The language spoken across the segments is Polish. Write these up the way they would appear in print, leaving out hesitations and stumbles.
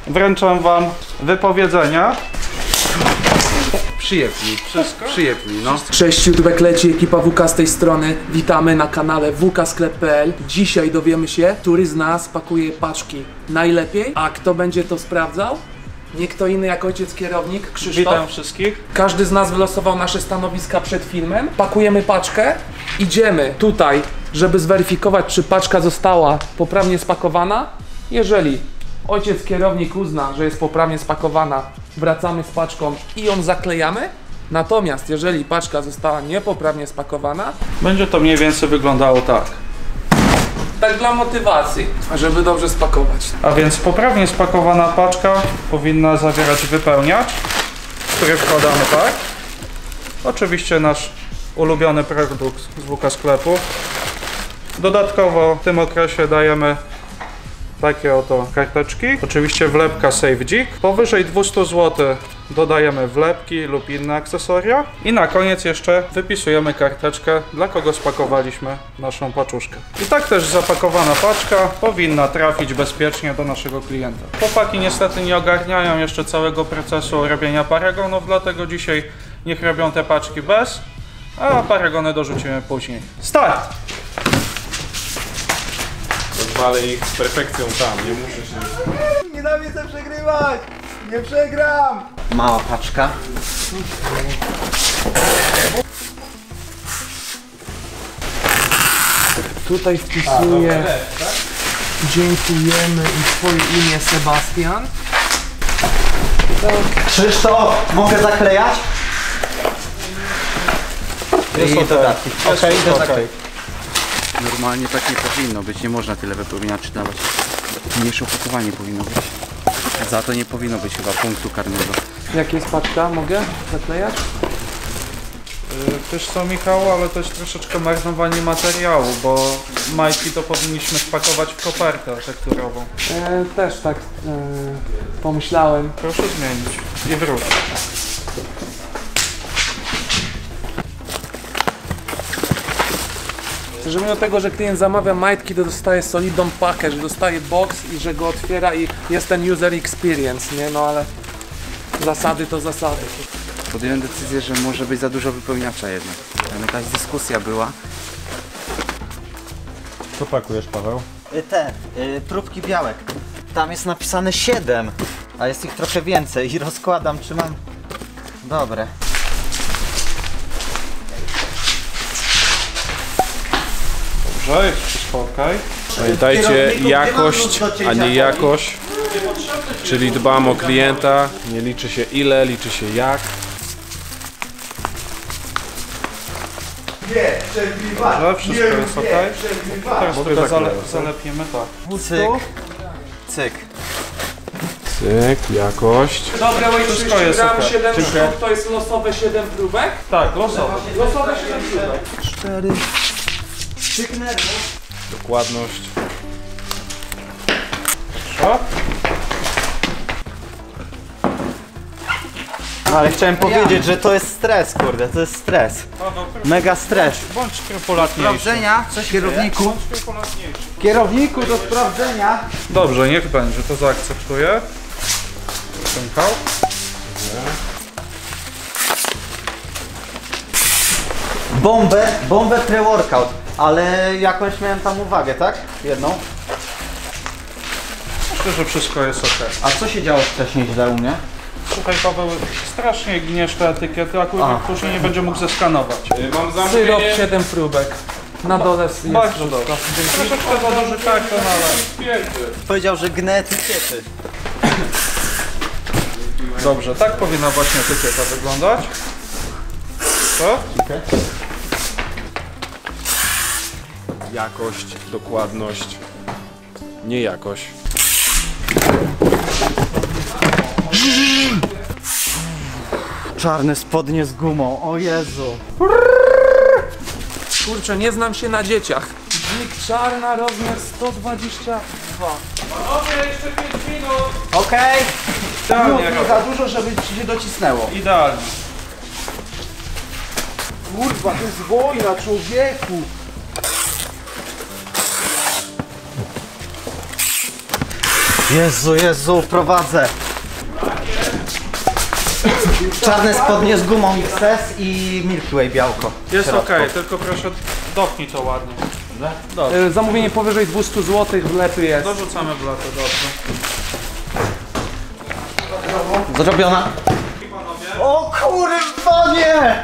Wręczam wam wypowiedzenia. Przyjemni, wszystko? Przyjemni, no. Cześć, YouTube leci, ekipa WK z tej strony. Witamy na kanale wksklep.pl. Dzisiaj dowiemy się, który z nas pakuje paczki najlepiej, a kto będzie to sprawdzał? Nie kto inny jak ojciec kierownik, Krzysztof. Witam wszystkich. Każdy z nas wylosował nasze stanowiska przed filmem. Pakujemy paczkę, idziemy tutaj, żeby zweryfikować, czy paczka została poprawnie spakowana. Jeżeli ojciec kierownik uzna, że jest poprawnie spakowana, wracamy z paczką i ją zaklejamy. Natomiast jeżeli paczka została niepoprawnie spakowana, Będzie to mniej więcej wyglądało tak. tak dla motywacji, żeby dobrze spakować. A więc poprawnie spakowana paczka powinna zawierać wypełniacz, który wkładamy tak. Oczywiście nasz ulubiony produkt z WK sklepu. Dodatkowo w tym okresie dajemy takie oto karteczki. Oczywiście wlepka Save Dzik. Powyżej 200 zł dodajemy wlepki lub inne akcesoria. I na koniec jeszcze wypisujemy karteczkę, dla kogo spakowaliśmy naszą paczuszkę. I tak też zapakowana paczka powinna trafić bezpiecznie do naszego klienta. Chłopaki niestety nie ogarniają jeszcze całego procesu robienia paragonów, dlatego dzisiaj niech robią te paczki bez, a paragony dorzucimy później. Start! Rozwalę ich z perfekcją tam, nie muszę się... Nienawidzę przegrywać! Nie przegram! Mała paczka. Tutaj wpisuję dziękujemy i twoje imię Sebastian. Krzysztof, mogę zaklejać? I dodatki. Okej, idę zaklej. Normalnie tak nie powinno być, nie można tyle wypełniaczy dawać. Mniejsze opakowanie powinno być. Za to nie powinno być chyba punktu karnego. Jak jest paczka? Mogę zaklejać? Wiesz co, Michał, ale to jest troszeczkę marnowanie materiału, bo majtki to powinniśmy wpakować w kopertę tekturową. Też tak pomyślałem. Proszę zmienić i wróć. Że mimo tego, że klient zamawia majtki, to dostaje solidną pakę, że dostaje box i że go otwiera i jest ten user experience, nie? No ale zasady to zasady. Podjąłem decyzję, że może być za dużo wypełniacza jednak. Tam jakaś dyskusja była. Co pakujesz, Paweł? Próbki białek. Tam jest napisane 7, a jest ich trochę więcej i rozkładam, czy mam... Dobre. Dobrze, jest wszystko ok. Pamiętajcie, jakość, a nie jakość. Czyli dbam o klienta, nie liczy się ile, liczy się jak. Dobrze, wszystko jest ok. Teraz tylko zalepimy tak. Cyk. Cyk. Cyk, jakość. Dobra, Wszystko jest gramy ok. 7 sztuk, to jest losowe 7 próbek? Tak, losowo. Losowe 7 próbek. 4. Cyknę. Dokładność. Co? No ale chciałem powiedzieć, że to jest stres, kurde, to jest stres. Paweł, Mega stres. bądź skrupulatniejszy. Sprawdzenia, kierowniku. Bądź skrupulatniejszy. Kierowniku do sprawdzenia. Dobrze, niech będzie, to zaakceptuję. Michał. Bombę pre-workout, ale jakąś miałem tam uwagę, tak? Jedną. Myślę, że wszystko jest ok. A co się działo wcześniej źle u mnie? Słuchaj, Paweł, strasznie gniesz te etykiety, a kurwa później nie będzie mógł zeskanować. Mam Syrop 7 próbek. Na dole jest Bardzo dobrze. Troszeczkę za duży karton, ale... Powiedział, że gnę etykiety. Dobrze, tak powinna właśnie etykieta wyglądać. Co? jakość, dokładność, nie jakość. Czarne spodnie z gumą, o Jezu. Kurczę, nie znam się na dzieciach. Dzik czarna, rozmiar 122. Panowie, jeszcze 5 minut! Okej. Idealnie, Nie za dużo, żeby ci się docisnęło. Idealnie. Kurwa, to jest wojna, człowieku. Jezu, prowadzę. Czarne spodnie z gumą XS i Milky Way białko. Jest Środko. okej, tylko proszę dopnij to ładnie. Zamówienie powyżej 200 zł, wlepy jest. Dorzucamy w lato, dobrze. Zrobiona. O kurwa nie!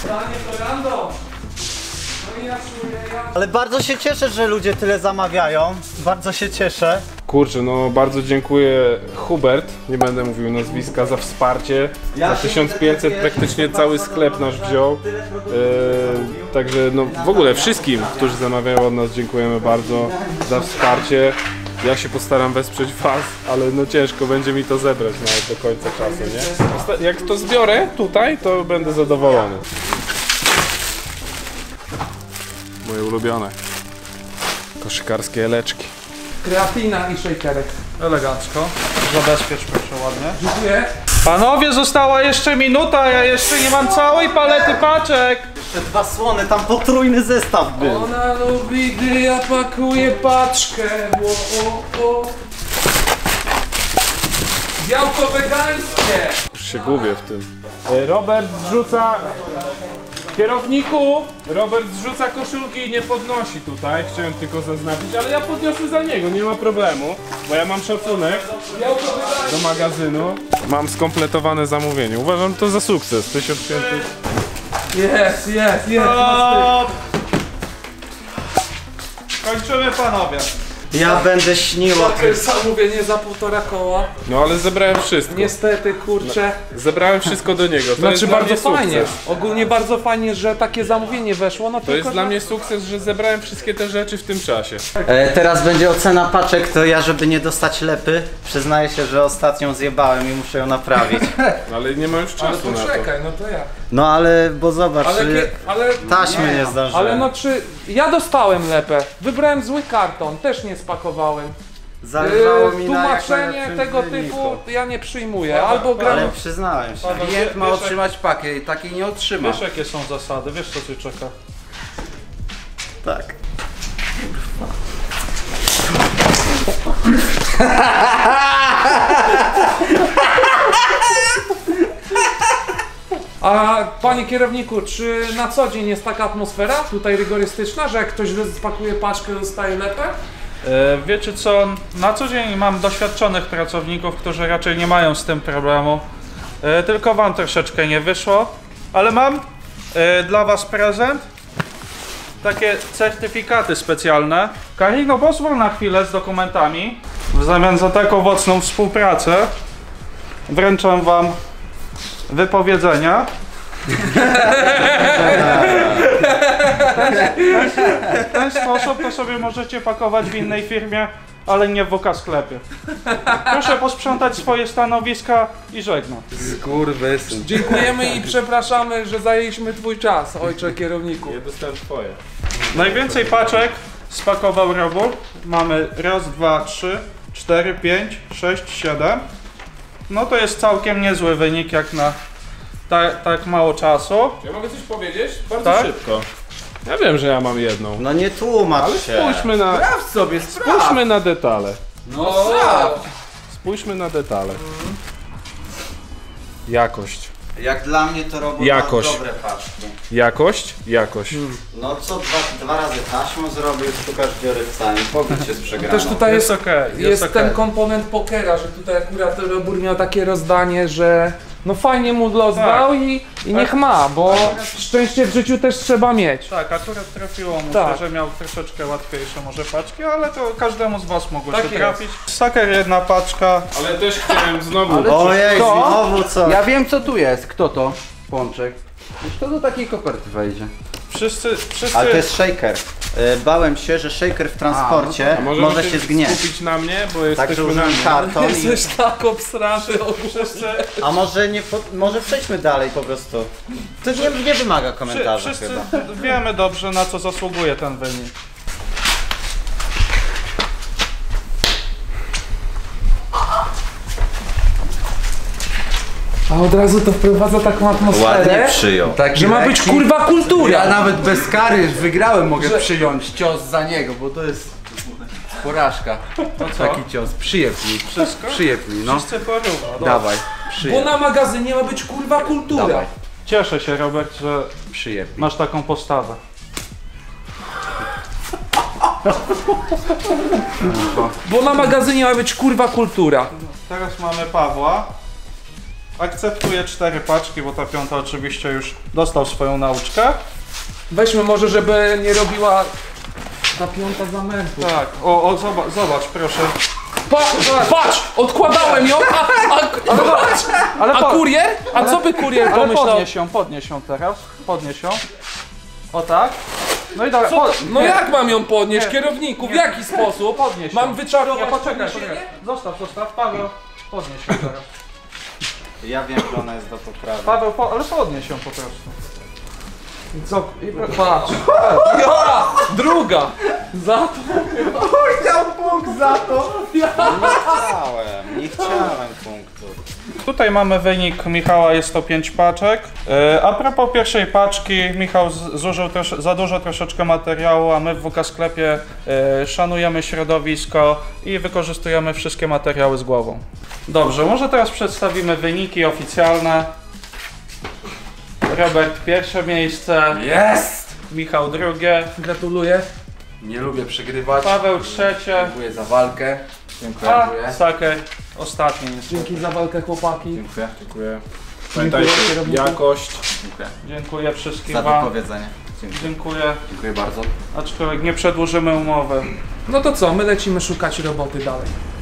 Ale bardzo się cieszę, że ludzie tyle zamawiają. Bardzo się cieszę. Kurczę, no bardzo dziękuję Hubert, nie będę mówił nazwiska, za wsparcie. Za 1500 praktycznie cały sklep nasz wziął. Także no w ogóle wszystkim, którzy zamawiają od nas, dziękujemy bardzo za wsparcie. Ja się postaram wesprzeć was, ale no ciężko będzie mi to zebrać nawet do końca czasu, nie? Jak to zbiorę tutaj, to będę zadowolony. Moje ulubione koszykarskie eleczki. Kreatyna i shakerek. Elegancko. Zabezpiecz proszę ładnie. Dziękuję. Panowie, została jeszcze minuta, ja jeszcze nie mam całej palety paczek. Jeszcze 2 słony, tam potrójny zestaw był. Ona lubi, gdy ja pakuję paczkę. O. Białko wegańskie. Już się gubię w tym. Robert zrzuca... Kierowniku! Robert zrzuca koszulki i nie podnosi tutaj, chciałem tylko zaznaczyć, ale ja podniosę za niego, nie ma problemu, bo ja mam szacunek do magazynu. Mam skompletowane zamówienie, uważam to za sukces, 1500. Jest. Kończymy panowie. Ja będę śnił o To tym. jest zamówienie za 1,5 koła. No ale zebrałem wszystko, Niestety, kurczę. zebrałem wszystko do niego, to jest Znaczy dla bardzo mnie sukces. fajnie. Ogólnie bardzo fajnie, że takie zamówienie weszło. No To tylko, jest dla mnie sukces, że zebrałem wszystkie te rzeczy w tym czasie. Teraz będzie ocena paczek, to ja, żeby nie dostać lepy, przyznaję się, że ostatnią zjebałem i muszę ją naprawić. Ale nie mam już Ale czasu na to. poczekaj, no to ja. No ale, bo zobacz, Ale taśmy nie zdążyłem. Ale no czy ja dostałem lepę, wybrałem zły karton, też nie spakowałem. Zależało mi na jak Tłumaczenie najlepszym tego wyniku. typu ja nie przyjmuję. Albo gram. Ale przyznałem się. Klient ma otrzymać pakiet i taki nie otrzyma. Wiesz jakie są zasady, wiesz co cię czeka. Tak. A panie kierowniku, czy na co dzień jest taka atmosfera tutaj rygorystyczna, że jak ktoś spakuje paczkę, dostaje lepę? Wiecie co, na co dzień mam doświadczonych pracowników, którzy raczej nie mają z tym problemu. Tylko wam troszeczkę nie wyszło, ale mam dla was prezent. Takie certyfikaty specjalne. Karino, pozwól na chwilę z dokumentami. W zamian za tak owocną współpracę wręczam wam wypowiedzenia. W ten sposób to sobie możecie pakować w innej firmie, ale nie w WK sklepie. Proszę posprzątać swoje stanowiska i żegnam. Skurwysyn. Dziękujemy i przepraszamy, że zajęliśmy twój czas, ojcze kierowniku. Ja dostałem twoje. Najwięcej paczek spakował Robur. Mamy raz, dwa, 3, 4, 5, 6, 7. No to jest całkiem niezły wynik jak na tak mało czasu. Ja mogę coś powiedzieć? Bardzo Tak? szybko. Ja wiem, że ja mam jedną. No nie tłumacz Ale się. spójrzmy na detale. No sprawdź. Spójrzmy na detale. Jakość. Jak dla mnie to robią Jakość. dobre paczki. Jakość. No co dwa razy taśmą zrobił, szukasz dziury w całym, pobić się z przegraną. Też tutaj Jest jest, okej, jest okej. ten komponent pokera, że tutaj akurat Robur miał takie rozdanie, że no fajnie mu los dał i niech ma, bo szczęście w życiu też trzeba mieć. Tak, akurat trafiło mu Tak. się, że miał troszeczkę łatwiejsze może paczki, ale to każdemu z was mogło Tak się jest. trafić. Saker jedna paczka. Ale też chciałem znowu... Ojej, Co? znowu co? Ja wiem co tu jest. Kto to? Pączek. Już to do takiej koperty wejdzie. Wszyscy Ale to jest shaker. Bałem się, że shaker w transporcie A może się zgnieść. skupić na mnie, bo Także jesteśmy na użyłem mnie. karton i... Jesteś tak obstrany. wszyscy, A może nie, może przejdźmy dalej po prostu. To nie wymaga komentarza wszyscy chyba. wiemy dobrze na co zasługuje ten wynik. A od razu to wprowadza taką atmosferę, przyjął. Taki że ma być lekki. kurwa kultura. Ja nawet bez kary wygrałem, mogę przyjąć cios za niego, bo to jest Porażka. No co? Taki cios. Przyjeb mi. Wszystko? Przyjeb mi, no. Wszyscy porówno. Dobra. Dawaj. Bo Przyjeb. na magazynie ma być kurwa kultura. Dawaj. Cieszę się, Robert, że Przyjeb mi. masz taką postawę. Bo na magazynie ma być kurwa kultura. Teraz mamy Pawła. Akceptuje 4 paczki, bo ta 5 oczywiście już dostał swoją nauczkę. Weźmy może, żeby nie robiła ta 5 zamętu. Tak, zobacz, proszę. Patrz! Odkładałem ją, a kurier? A co by kurier Ale pomyślał? podnieś ją teraz. Podnieś ją. O tak. No i dalej. No jak mam ją podnieść, kierowniku? W jaki sposób? Podnieś ją. Mam wyczarować Nie, poczekaj. podniesienie? Zostaw, Paweł. Podnieś ją teraz. Ja wiem, że ona jest do poprawy. Paweł, ale podnieś ją po prostu. Co? Patrz. Ja! Druga! Za to. Nie chciałem punktu. Tutaj mamy wynik Michała, jest to 5 paczek. A propos pierwszej paczki, Michał zużył za dużo troszeczkę materiału, a my w WK Sklepie szanujemy środowisko i wykorzystujemy wszystkie materiały z głową. Dobrze, może teraz przedstawimy wyniki oficjalne. Robert pierwsze miejsce, Jest! Michał drugie, Gratuluję. Nie lubię przegrywać. Paweł trzecie, Dziękuję za walkę. a Saker ostatni jest. Dzięki za walkę, chłopaki. Dziękuję. Dziękuję. Pamiętajcie, kierowniku. jakość. Dziękuję. Dziękuję wszystkim Za wam. wypowiedzenie. Dziękuję, Dziękuję bardzo. aczkolwiek nie przedłużymy umowy. No to co, my lecimy szukać roboty dalej.